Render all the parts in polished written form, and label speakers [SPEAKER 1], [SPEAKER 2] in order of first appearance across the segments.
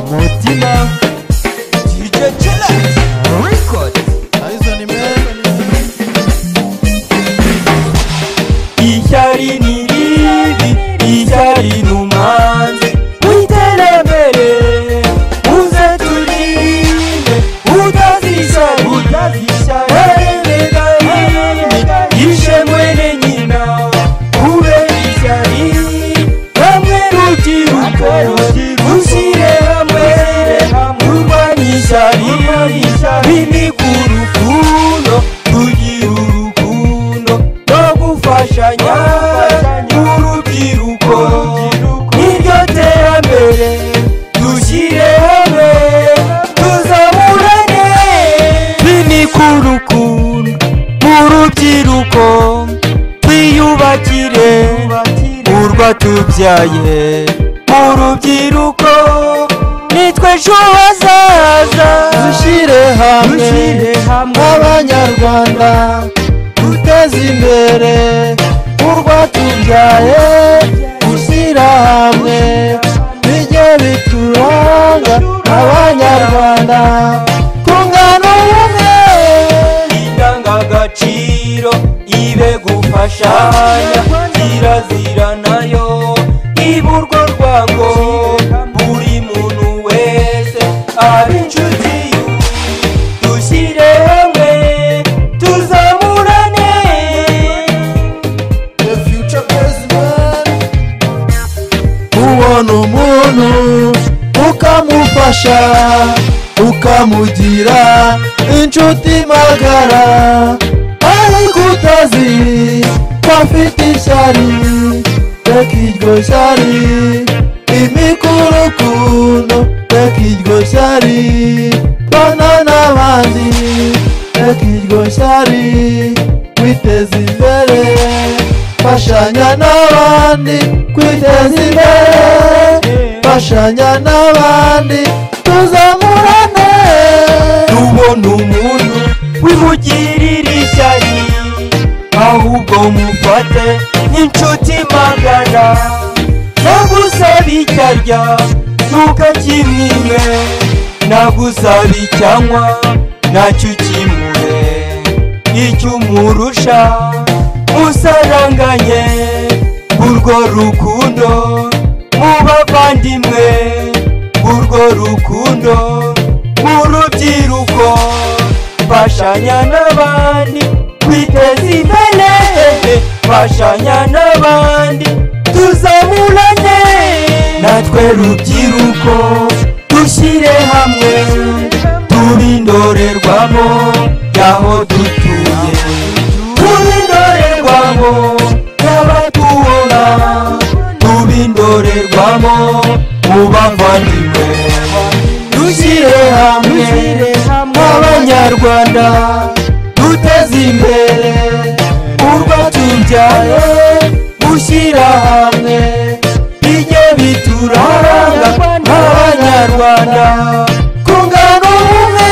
[SPEAKER 1] Mutima DJ Chela Record
[SPEAKER 2] Aizo ni mimi
[SPEAKER 1] Ishyari ni ribi Ishyari numanzi Witerembere Uze turinde Utazishyari Heremega hini Ishe mwene nyina Kubera ishyari Hamwe rubyiruko Ushyire hamwe Urwanya ishyari Bimika urukundo Tugira urukundo No gufashanya Urubyiruko Niryo terambere Dushyire hamwe Tuzamurane Bimika urukundo Urubyiruko Twiyubakire urwa tubyaye urubyiruko nitwe ejo hazaza
[SPEAKER 2] Dushyire hamwe Abanyarwanda Duteze imbere urwa tubyaye Gushyira hamwe bijye bituranga Abanyarwanda tungana ubumwe
[SPEAKER 1] indangagaciro ibe gufashanya kirazira nayo iburwo rwango buri muntu wese abe inshuti dushyire hamwe tuzamurane
[SPEAKER 2] The future president ubona umuntu ukamufasha ukamugira inshuti magara ariko utazi ko afite ishyari reka iryo shyari imika urukundo reka iryo shyari bana n'abandi reka iryo shyari kwiteza imbere fashanya n'abandi kwiteza imbere fashanya n'abandi tuzamurane
[SPEAKER 1] tubona umuntu wimugirira ishyari ahubwo mufate nk'inshuti magana nagusaba icyo arya ntukakimwime nagusaba icyo anywa nacyo ukimuhe icyo umurusha musaranganye urwo rukundo mu bavandimwe urwo rukundo mu rubyiruko fashanya n'abandi kwiteza imbere fashanya n'abandi tuzamurane natwe rubyiruko dushyire hamwe turi indorerwamo y'aho dutuye turi indorerwamo y'abatubona turi indorerwamo mu bavandimwe dushyire hamwe nk'abanyarwanda duteze imbere urwa tubyaye gushyira hamwe bijye bituranga nk'abanyarwanda tungana ubumwe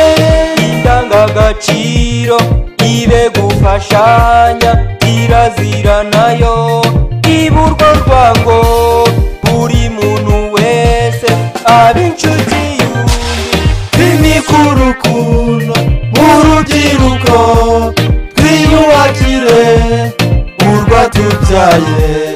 [SPEAKER 1] indangagaciro ibe gufashanya kirazira nayo iburwo rwango buri muntu wese abe inshuti bimika urukundo mu rubyiruko twiyubakire urwa tubyaye